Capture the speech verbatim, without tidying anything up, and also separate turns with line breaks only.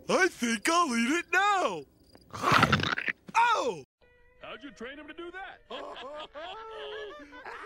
I think I'll eat it now. Oh!
How'd you train him to do that?